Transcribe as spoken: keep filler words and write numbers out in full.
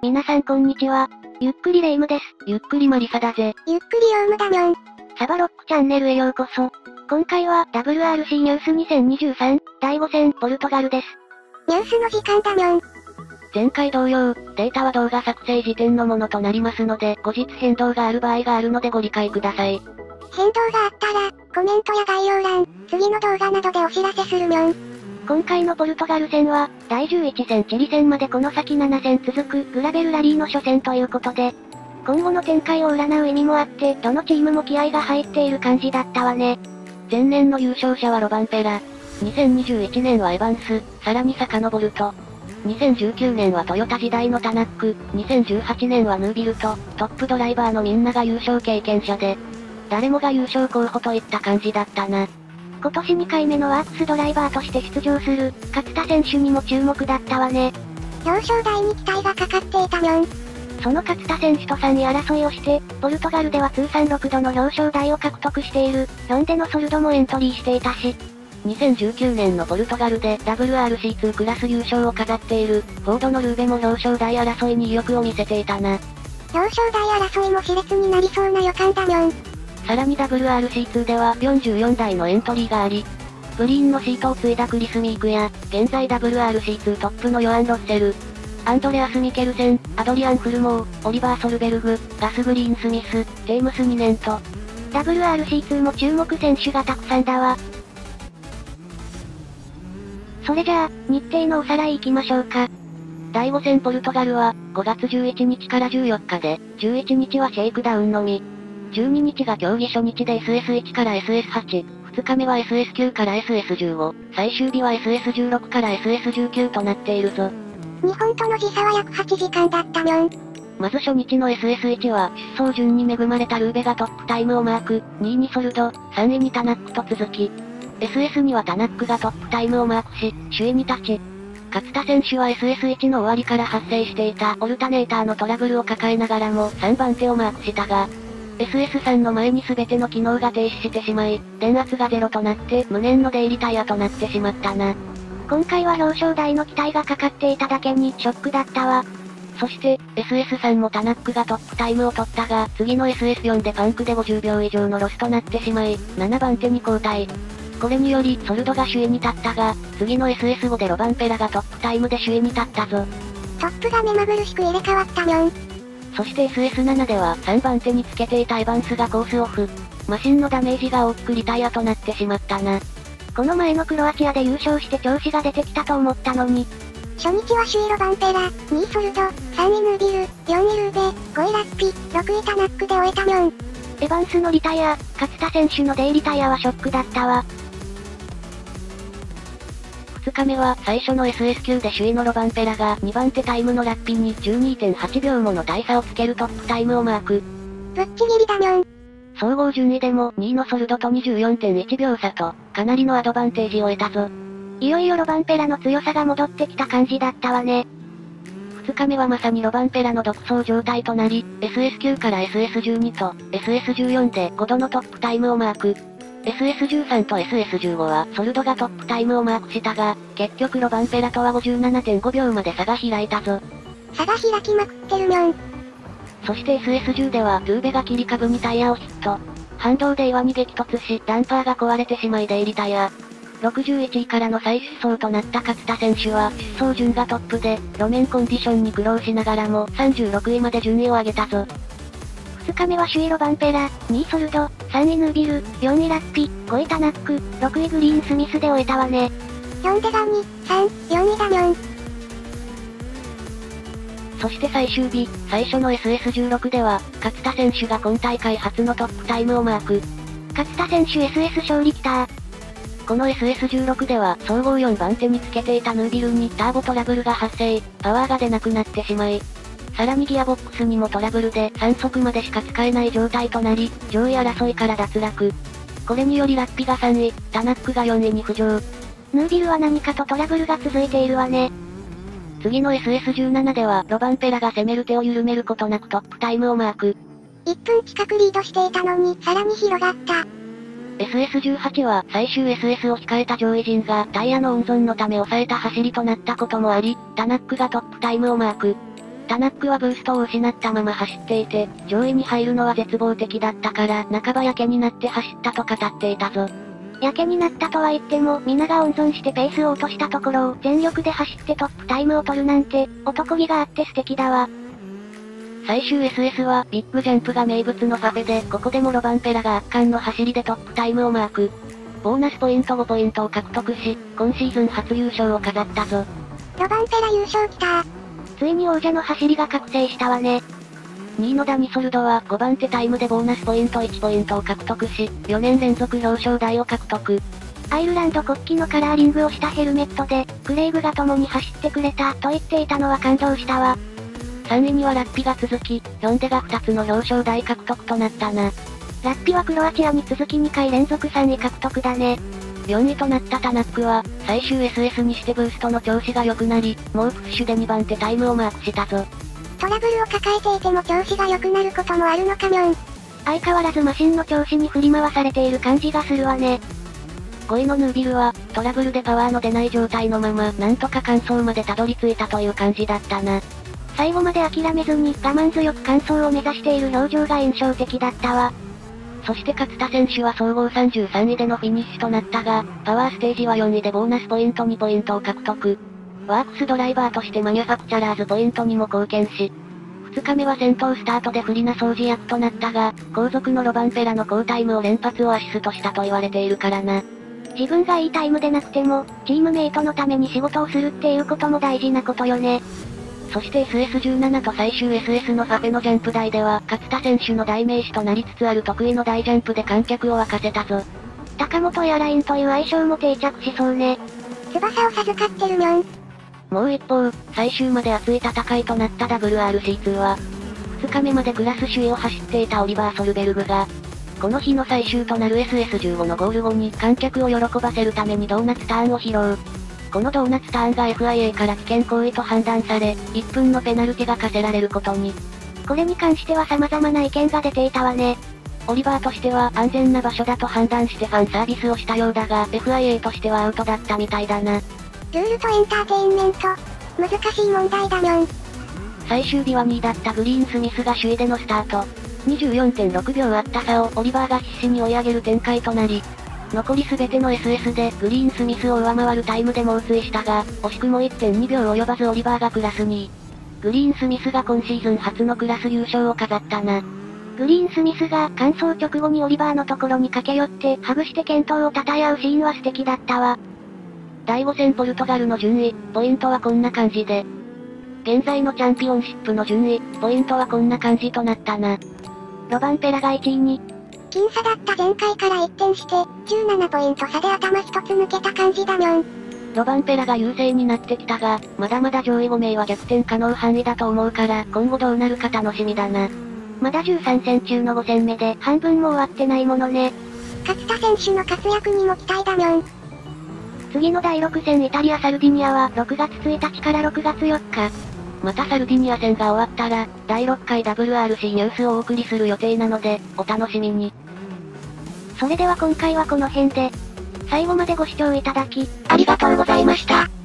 皆さんこんにちは。ゆっくりレ夢ムです。 ゆっくりマリサだぜ。 ゆっくりヨウムだにょん。 サバロックチャンネルへようこそ。今回は ダブリューアールシー ニュースにせんにじゅうさんだいご戦ポルトガルです。 ニュースの時間だにょん。 前回同様、データは動画作成時点のものとなりますので、後日変動がある場合があるのでご理解ください。 変動があったら、コメントや概要欄、次の動画などでお知らせするにょん。 今回のポルトガル戦は、だいじゅういち戦チリ戦までこの先なな戦続くグラベルラリーの初戦ということで、今後の展開を占う意味もあって、どのチームも気合が入っている感じだったわね。 前年の優勝者はロバンペラ、にせんにじゅういちねんはエバンス、さらに遡ると、にせんじゅうきゅうねんはトヨタ時代のタナック、にせんじゅうはちねんはヌービルと、トップドライバーのみんなが優勝経験者で、誰もが優勝候補といった感じだったな。 今年にかいめのワークスドライバーとして出場する、勝田選手にも注目だったわね。 表彰台に期待がかかっていたにょん。 その勝田選手とさんい争いをして、ポルトガルでは通算ろくどの表彰台を獲得している、ロンデのソルドもエントリーしていたし、 にせんじゅうきゅうねんのポルトガルで ダブリューアールシーツー クラス優勝を飾っている、フォードのルーベも表彰台争いに意欲を見せていたな。 表彰台争いも熾烈になりそうな予感だにょん。 さらに ダブリューアールシーツー ではよんじゅうよんだいのエントリーがあり、グリーンのシートを継いだクリス・ミークや、現在 ダブリューアールシーツー トップのヨアン・ロッセル、アンドレアス・ミケルセン、アドリアン・フルモー、オリバー・ソルベルグ、ガス・グリーン・スミス、テームスにねんと、 ダブリューアールシーツー も注目選手がたくさんだわ。それじゃあ、日程のおさらい行きましょうか。 だいご戦ポルトガルは、ごがつじゅういちにちからじゅうよっかで、じゅういちにちはシェイクダウンのみ。じゅうににちが競技初日で エスエスワン から エスエスはち、ふつかめは エスエスきゅう から エスエスじゅうご、最終日は エスエスじゅうろく から エスエスじゅうきゅう となっているぞ。 日本との時差は約はちじかんだったにょん。 まず初日の エスエスワン は、出走順に恵まれたルーベがトップタイムをマーク、にいにソルド、さんいにタナックと続き、エスエスにはタナックがトップタイムをマークし、首位に立ち、勝田選手は エスエスワン の終わりから発生していたオルタネーターのトラブルを抱えながらもさんばん手をマークしたが、エスエスさん の前に全ての機能が停止してしまい、電圧がゼロとなって無念の出入りタイヤとなってしまったな。 今回は表彰台の期待がかかっていただけにショックだったわ。 そして、エスエスさん もタナックがトップタイムを取ったが、次の エスエスよん でパンクでごじゅうびょう以上のロスとなってしまい、ななばん手に後退。これにより、ソルドが首位に立ったが、次の エスエスご でロバンペラがトップタイムで首位に立ったぞ。 トップが目まぐるしく入れ替わったにょん。 そして エスエスセブン ではさんばん手につけていたエバンスがコースオフ。マシンのダメージが大きくリタイアとなってしまったな。 この前のクロアチアで優勝して調子が出てきたと思ったのに。 初日は首位ロバンペラ、にいソルド、さんいヌービル、よんいルーベ、ごいラッピ、ろくいタナックで終えたにょん。 エバンスのリタイア、勝田選手の出入りタイヤはショックだったわ。 ふつかめは最初の エスエスきゅう で首位のロバンペラがにばん手タイムのラッピに じゅうにてんはちびょうもの大差をつけるトップタイムをマーク。 ぶっちぎりだにょん。 総合順位でもにいのソルドと にじゅうよんてんいちびょう差と、かなりのアドバンテージを得たぞ。 いよいよロバンペラの強さが戻ってきた感じだったわね。 ふつかめはまさにロバンペラの独走状態となり、エスエスきゅう から エスエスじゅうに と エスエスじゅうよん でごどのトップタイムをマーク。エスエスじゅうさん と エスエスじゅうご はソルドがトップタイムをマークしたが、結局ロバンペラとは ごじゅうななてんごびょうまで差が開いたぞ。 差が開きまくってるにょん。 そして エスエスじゅう ではルーベが切り株にタイヤをヒット。反動で岩に激突し、ダンパーが壊れてしまい出入りタイヤ。ろくじゅういちいからの再出走となった勝田選手は、出走順がトップで、路面コンディションに苦労しながらもさんじゅうろくいまで順位を上げたぞ。 ふつかめは首位ロバンペラ、にいソルド、さんいヌービル、よんいラッピ、ごいタナック、ろくいグリーンスミスで終えたわね。 よんでがに、さん、よんいだにょん。 そして最終日、最初の エスエスじゅうろく では、勝田選手が今大会初のトップタイムをマーク。 勝田選手 エスエス 勝利きたー。 この エスエスじゅうろく では、総合よんばん手につけていたヌービルにターボトラブルが発生、パワーが出なくなってしまい、さらにギアボックスにもトラブルでさんそくまでしか使えない状態となり、上位争いから脱落。これによりラッピがさんい、タナックがよんいに浮上。 ヌービルは何かとトラブルが続いているわね。 次の エスエスじゅうなな ではロバンペラが攻める手を緩めることなくトップタイムをマーク。 いっぷん近くリードしていたのにさらに広がった。 エスエスじゅうはち は最終 エスエス を控えた上位陣がタイヤの温存のため抑えた走りとなったこともあり、タナックがトップタイムをマーク。 タナックはブーストを失ったまま走っていて、上位に入るのは絶望的だったから、半ばやけになって走ったと語っていたぞ。 やけになったとは言っても、皆が温存してペースを落としたところを全力で走ってトップタイムを取るなんて、男気があって素敵だわ。 最終 エスエス は、ビッグジャンプが名物のファフェで、ここでもロバンペラが圧巻の走りでトップタイムをマーク。ボーナスポイントごポイントを獲得し、今シーズン初優勝を飾ったぞ。 ロバンペラ優勝きたー。 ついに王者の走りが覚醒したわね。 にいのダニソルドはごばん手タイムでボーナスポイントいちポイントを獲得し、よねん連続表彰台を獲得。 アイルランド国旗のカラーリングをしたヘルメットで、クレイグが共に走ってくれたと言っていたのは感動したわ。 さんいにはラッピが続き、ヒョンデがふたつの表彰台獲得となったな。 ラッピはクロアチアに続きにかい連続さんい獲得だね。 よんいとなったタナックは、最終 エスエス にしてブーストの調子が良くなり、猛プッシュでにばん手タイムをマークしたぞ。 トラブルを抱えていても調子が良くなることもあるのかにょん。 相変わらずマシンの調子に振り回されている感じがするわね。 ごいのヌービルは、トラブルでパワーの出ない状態のまま、なんとか完走までたどり着いたという感じだったな。 最後まで諦めずに我慢強く完走を目指している表情が印象的だったわ。 そして勝田選手は総合さんじゅうさんいでのフィニッシュとなったが、パワーステージはよんいでボーナスポイントにポイントを獲得。ワークスドライバーとしてマニュファクチャラーズポイントにも貢献し、ふつかめは先頭スタートで不利な掃除役となったが、後続のロバンペラの好タイムを連発をアシストしたと言われているからな。 自分がいいタイムでなくても、チームメイトのために仕事をするっていうことも大事なことよね。 そして エスエスじゅうなな と最終 エスエス のファフェのジャンプ台では、勝田選手の代名詞となりつつある得意の大ジャンプで観客を沸かせたぞ。 高本エアラインという愛称も定着しそうね。 翼を授かってるにょん。 もう一方、最終まで熱い戦いとなった ダブリューアールシーツー は、ふつかめまでクラス首位を走っていたオリバー・ソルベルグが、この日の最終となる エスエスじゅうご のゴール後に観客を喜ばせるためにドーナツターンを披露。このドーナツターンが エフアイエー から危険行為と判断され、いっぷんのペナルティが課せられることに。 これに関しては様々な意見が出ていたわね。 オリバーとしては安全な場所だと判断してファンサービスをしたようだが、エフアイエー としてはアウトだったみたいだな。 ルールとエンターテインメント。難しい問題だにょん。 最終日はにいだったグリーンスミスが首位でのスタート。にじゅうよんてんろくびょうあった差をオリバーが必死に追い上げる展開となり、残りすべての エスエス でグリーンスミスを上回るタイムで猛追したが、惜しくも いってんにびょう及ばずオリバーがクラスにい。グリーンスミスが今シーズン初のクラス優勝を飾ったな。 グリーンスミスが完走直後にオリバーのところに駆け寄って、ハグして健闘を称え合うシーンは素敵だったわ。 だいご戦ポルトガルの順位、ポイントはこんな感じで。現在のチャンピオンシップの順位、ポイントはこんな感じとなったな。 ロバンペラがいちいに。 僅差だった前回から一転して、じゅうななポイント差で頭一つ抜けた感じだにょん。 ロバンペラが優勢になってきたが、まだまだ上位ごめいは逆転可能範囲だと思うから、今後どうなるか楽しみだな。 まだじゅうさん戦中のご戦目で半分も終わってないものね。 勝田選手の活躍にも期待だにょん。 次のだいろく戦イタリアサルディニアはろくがつついたちからろくがつよっか。 またサルディニア戦が終わったら、だいろっかい ダブリューアールシー ニュースをお送りする予定なので、お楽しみに。 それでは今回はこの辺で、最後までご視聴いただき、ありがとうございました。